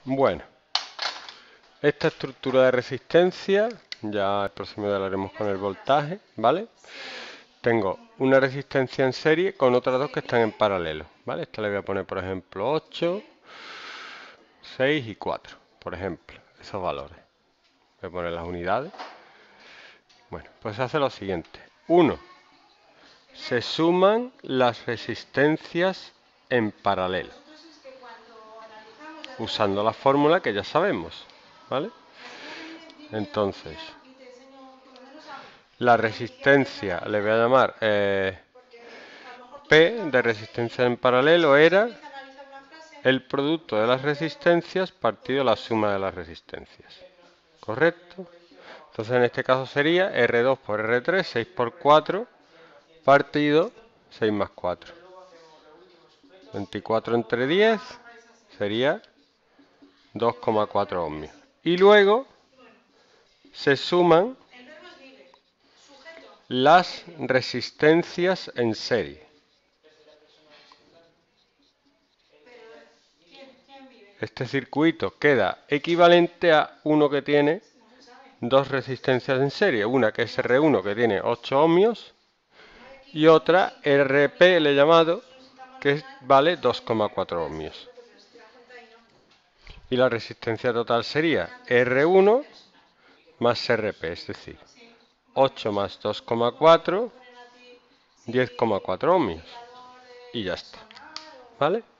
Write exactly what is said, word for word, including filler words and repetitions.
Bueno, esta estructura de resistencia, ya el próximo día lo haremos con el voltaje, ¿vale? Tengo una resistencia en serie con otras dos que están en paralelo, ¿vale? Esta le voy a poner, por ejemplo, ocho, seis y cuatro, por ejemplo, esos valores. Voy a poner las unidades. Bueno, pues se hace lo siguiente. uno. Se suman las resistencias en paralelo, usando la fórmula que ya sabemos, ¿vale? Entonces, la resistencia le voy a llamar eh, P de resistencia en paralelo era el producto de las resistencias partido la suma de las resistencias. ¿Correcto? Entonces en este caso sería R dos por R tres, seis por cuatro, partido seis más cuatro. veinticuatro entre diez sería dos coma cuatro ohmios. Y luego se suman las resistencias en serie. Este circuito queda equivalente a uno que tiene dos resistencias en serie. Una que es R uno que tiene ocho ohmios y otra R P le he llamado que vale dos coma cuatro ohmios. Y la resistencia total sería R uno más R P, es decir, ocho más dos coma cuatro, diez coma cuatro ohmios. Y ya está. ¿Vale?